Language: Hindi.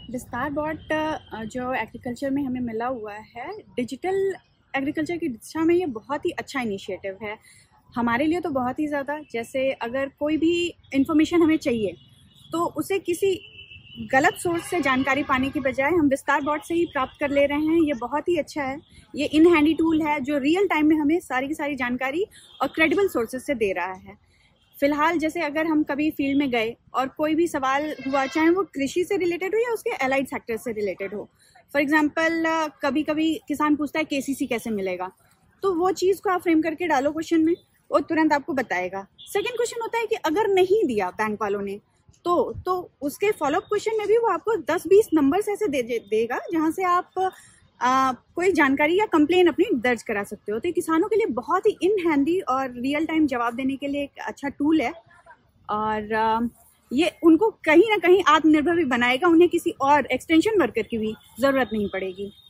विस्तार बॉट जो एग्रीकल्चर में हमें मिला हुआ है, डिजिटल एग्रीकल्चर की दिशा में ये बहुत ही अच्छा इनिशिएटिव है हमारे लिए तो बहुत ही ज़्यादा। जैसे अगर कोई भी इंफॉर्मेशन हमें चाहिए तो उसे किसी गलत सोर्स से जानकारी पाने की बजाय हम विस्तार बॉट से ही प्राप्त कर ले रहे हैं। ये बहुत ही अच्छा है। ये इन हैंडी टूल है जो रियल टाइम में हमें सारी की सारी जानकारी और क्रेडिबल सोर्सेज से दे रहा है। फिलहाल जैसे अगर हम कभी फील्ड में गए और कोई भी सवाल हुआ, चाहे वो कृषि से रिलेटेड हो या उसके एलाइड सेक्टर से रिलेटेड हो, फॉर एग्जांपल कभी कभी किसान पूछता है केसीसी कैसे मिलेगा, तो वो चीज़ को आप फ्रेम करके डालो क्वेश्चन में, वो तुरंत आपको बताएगा। सेकेंड क्वेश्चन होता है कि अगर नहीं दिया बैंक वालों ने तो उसके फॉलोअप क्वेश्चन में भी वो आपको 10-20 नंबर्स ऐसे देगा जहाँ से आप कोई जानकारी या कंप्लेन अपनी दर्ज करा सकते हो। तो किसानों के लिए बहुत ही इन हैंडी और रियल टाइम जवाब देने के लिए एक अच्छा टूल है और ये उनको कहीं ना कहीं आत्मनिर्भर भी बनाएगा। उन्हें किसी और एक्सटेंशन वर्कर की भी ज़रूरत नहीं पड़ेगी।